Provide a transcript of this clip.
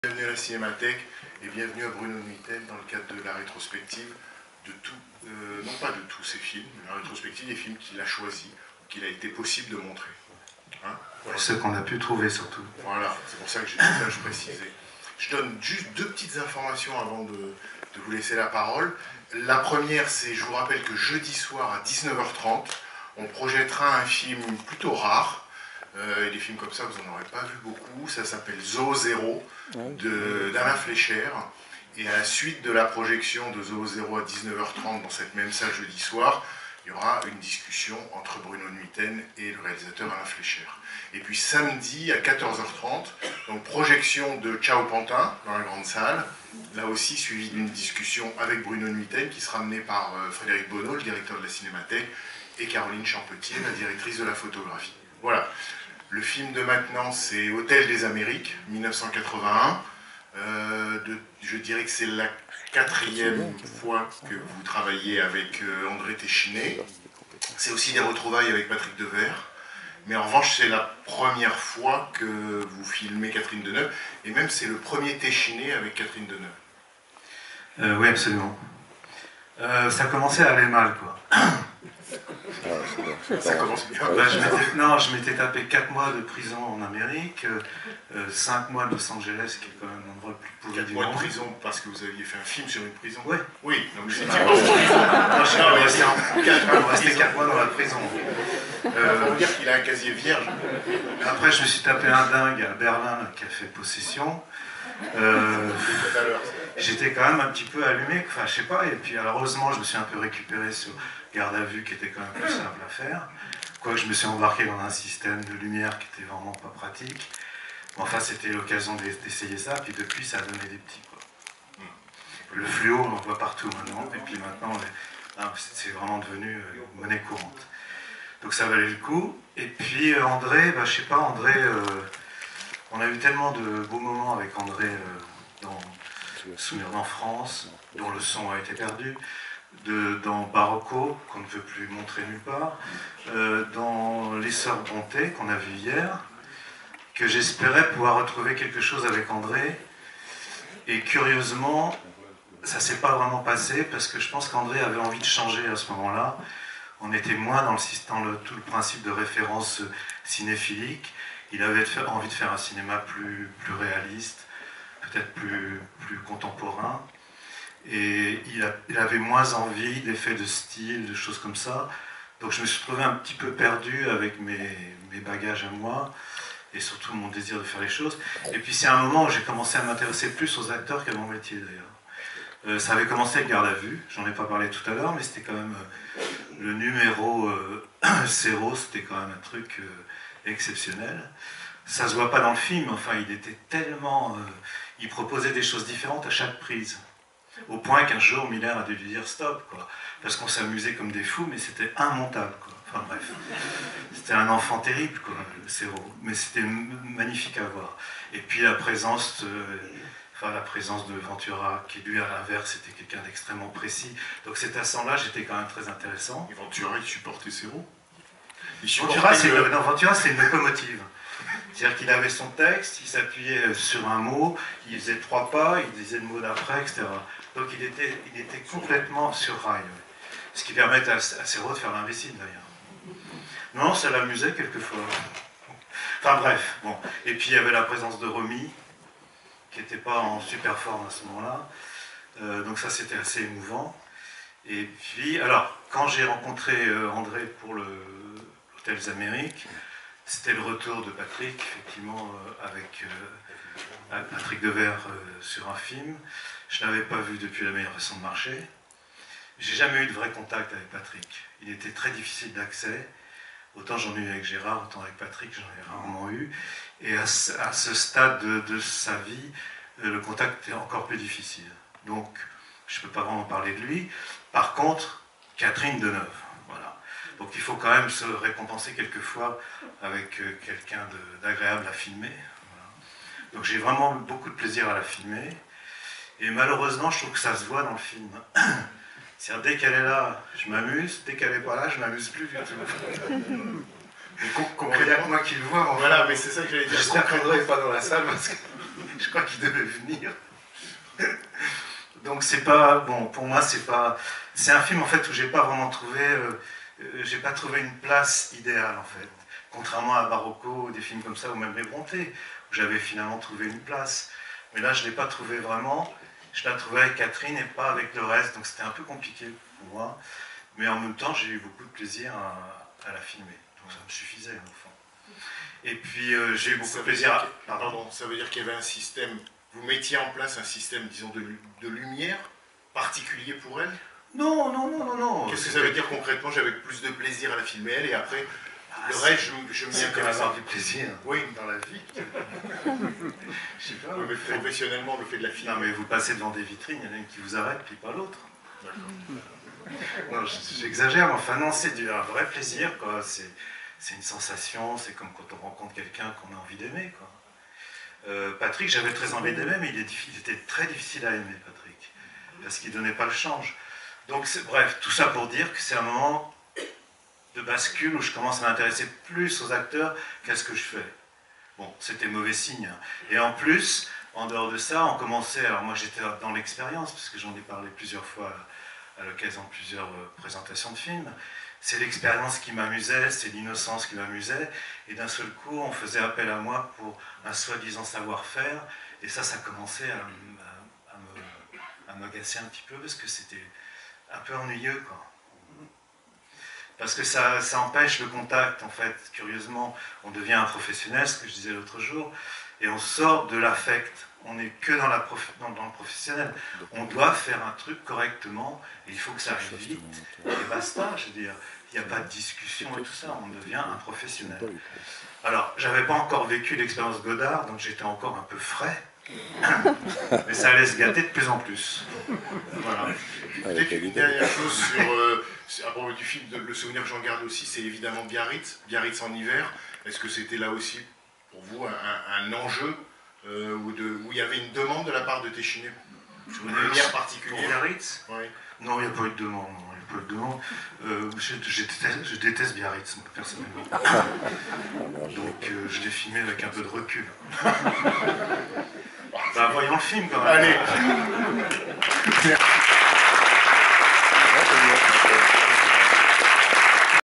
Bienvenue à la Cinémathèque et bienvenue à Bruno Nuiten dans le cadre de la rétrospective de tout, non pas de tous ses films, mais la rétrospective des films qu'il a choisis, qu'il a été possible de montrer. Hein, voilà. Ceux qu'on a pu trouver surtout. Voilà, c'est pour ça que j'ai dit ça, je précisais. Je donne juste deux petites informations avant de vous laisser la parole. La première, c'est, je vous rappelle que jeudi soir à 19h30, on projettera un film plutôt rare. Et des films comme ça, vous n'en aurez pas vu beaucoup. Ça s'appelle Zoo Zéro d'Alain Fleischer. Et à la suite de la projection de Zoo Zéro à 19h30 dans cette même salle jeudi soir, il y aura une discussion entre Bruno Nuiten et le réalisateur Alain Fleischer. Et puis samedi à 14h30, donc projection de Ciao Pantin dans la grande salle, là aussi suivi d'une discussion avec Bruno Nuiten qui sera menée par Frédéric Bonneau, le directeur de la Cinémathèque, et Caroline Champetier, la directrice de la photographie. Voilà. Le film de maintenant, c'est Hôtel des Amériques, 1981. Je dirais que c'est la quatrième fois que vous travaillez avec André Téchiné. C'est aussi des retrouvailles avec Patrick Devers. Mais en revanche, c'est la première fois que vous filmez Catherine Deneuve. Et même, c'est le premier Téchiné avec Catherine Deneuve. Oui, absolument. Ça commençait à aller mal, quoi. Ça commence bien. Je m'étais tapé 4 mois de prison en Amérique, 5 mois de Los Angeles, qui est quand même l'endroit le plus pourri du monde. 4 mois de prison parce que vous aviez fait un film sur une prison. Oui. Oui, donc je resté 4 mois dans la prison. On va dire qu'il a un casier vierge. Après, je me suis tapé un dingue à Berlin qui a fait possession. J'étais quand même un petit peu allumé, enfin je sais pas, et puis alors, heureusement je me suis un peu récupéré sur garde à vue qui était quand même plus simple à faire, quoique je me suis embarqué dans un système de lumière qui était vraiment pas pratique. Bon, enfin c'était l'occasion d'essayer ça, puis depuis ça a donné des petits quoi. Le fluo on le voit partout maintenant, et puis maintenant c'est vraiment devenu monnaie courante. Donc ça valait le coup, et puis André, je sais pas, André... on a eu tellement de beaux moments avec André dans Souvenir d'enfance, dont le son a été perdu, dans Barocco, qu'on ne peut plus montrer nulle part, dans Les Sœurs Bonté, qu'on a vu hier, que j'espérais pouvoir retrouver quelque chose avec André. Et curieusement, ça ne s'est pas vraiment passé, parce que je pense qu'André avait envie de changer à ce moment-là. On était moins dans tout le principe de référence cinéphilique. Il avait envie de faire un cinéma plus réaliste, peut-être plus contemporain. Et il avait moins envie d'effets de style, de choses comme ça. Donc je me suis trouvé un petit peu perdu avec mes bagages à moi, et surtout mon désir de faire les choses. Et puis c'est un moment où j'ai commencé à m'intéresser plus aux acteurs qu'à mon métier d'ailleurs. Ça avait commencé avec Garde à vue, j'en ai pas parlé tout à l'heure, mais c'était quand même le numéro 0, c'était quand même un truc... exceptionnel. Ça se voit pas dans le film, enfin il était tellement... il proposait des choses différentes à chaque prise. Au point qu'un jour Miller a dû lui dire stop, quoi. Parce qu'on s'amusait comme des fous, mais c'était immontable, quoi. Enfin bref. C'était un enfant terrible, quoi, le Zéro. Mais c'était magnifique à voir. Et puis la présence de Ventura, qui lui à l'inverse était quelqu'un d'extrêmement précis. Donc cet assemblage était quand même très intéressant. Et Ventura, il supportait Zéro. Ventura, c'est une locomotive. C'est-à-dire qu'il avait son texte, il s'appuyait sur un mot, il faisait 3 pas, il disait le mot d'après, etc. Donc il était complètement sur rail. Ce qui permet à Zéro de faire l'imbécile d'ailleurs. Non, ça l'amusait quelquefois. Enfin bref, bon. Et puis il y avait la présence de Romy, qui n'était pas en super forme à ce moment-là. Donc ça c'était assez émouvant. Et puis, alors, quand j'ai rencontré André pour Hôtel des Amériques, c'était le retour de Patrick, effectivement, avec Patrick Devers sur un film. Je ne l'avais pas vu depuis La meilleure façon de marcher. J'ai jamais eu de vrai contact avec Patrick. Il était très difficile d'accès. Autant j'en ai eu avec Gérard, autant avec Patrick, j'en ai rarement eu. Et à ce stade de sa vie, le contact était encore plus difficile. Donc, je ne peux pas vraiment parler de lui. Par contre, Catherine Deneuve. Donc il faut quand même se récompenser quelquefois avec quelqu'un d'agréable à filmer. Voilà. Donc j'ai vraiment beaucoup de plaisir à la filmer. Et malheureusement, je trouve que ça se voit dans le film. C'est-à-dire, dès qu'elle est là, je m'amuse. Dès qu'elle n'est pas là, je ne m'amuse plus du tout. Concrètement, moi qui le vois... Voilà, mais c'est ça que j'allais dire. J'espère qu'André n'est pas dans la salle parce que... Je crois qu'il devait venir. Donc c'est pas... Bon, pour moi, c'est pas... C'est un film, en fait, où j'ai pas vraiment trouvé... j'ai pas trouvé une place idéale, en fait. Contrairement à Barocco, ou des films comme ça, ou même Les Brontë, où j'avais finalement trouvé une place. Mais là, je l'ai pas trouvé vraiment. Je la trouvais avec Catherine et pas avec le reste, donc c'était un peu compliqué pour moi. Mais en même temps, j'ai eu beaucoup de plaisir à la filmer. Donc ça me suffisait, au fond. Et puis, j'ai eu beaucoup de plaisir à... Pardon, ça veut dire qu'il y avait un système... Vous mettiez en place un système, disons, de lumière particulier pour elle? Non. Qu'est-ce que ça veut dire concrètement? J'avais plus de plaisir à la filmer elle, et après, le reste, je m'y C'est comme intéresse. avoir du plaisir Oui. dans la vie. Je sais pas. Oui, mais professionnellement, le fait de la filmer. Non, mais vous passez devant des vitrines, il y en a une qui vous arrête, puis pas l'autre. Non, j'exagère, mais enfin non, c'est un vrai plaisir, quoi. C'est une sensation, c'est comme quand on rencontre quelqu'un qu'on a envie d'aimer, quoi. Patrick, j'avais très envie d'aimer, mais il était très difficile à aimer, Patrick, parce qu'il donnait pas le change. Donc, bref, tout ça pour dire que c'est un moment de bascule où je commence à m'intéresser plus aux acteurs qu'à ce que je fais. Bon, c'était mauvais signe. Hein. Et en plus, en dehors de ça, on commençait... Alors moi, j'étais dans l'expérience, parce que j'en ai parlé plusieurs fois à l'occasion de plusieurs présentations de films. C'est l'expérience qui m'amusait, c'est l'innocence qui m'amusait. Et d'un seul coup, on faisait appel à moi pour un soi-disant savoir-faire. Et ça commençait à m'agacer un petit peu, parce que c'était un peu ennuyeux, quoi. Parce que ça empêche le contact, en fait. Curieusement, on devient un professionnel, ce que je disais l'autre jour, et on sort de l'affect. On n'est que dans le professionnel. On doit faire un truc correctement, et il faut que ça arrive vite, et basta, je veux dire. Il n'y a pas de discussion et tout ça, on devient un professionnel. Alors, j'avais pas encore vécu l'expérience Godard, donc j'étais encore un peu frais, mais ça allait se gâter de plus en plus. Voilà. Peut-être une dernière chose à propos du film, le souvenir que j'en garde aussi, c'est évidemment Biarritz en hiver. Est-ce que c'était là aussi, pour vous, un enjeu où il y avait une demande de la part de Téchiné sur une lumière particulière? Pour Biarritz? Oui. Non, il n'y a pas eu de demande. Je déteste Biarritz, personnellement. Donc je l'ai filmé avec un peu de recul. Bah, voyons le film quand même. Allez. Merci.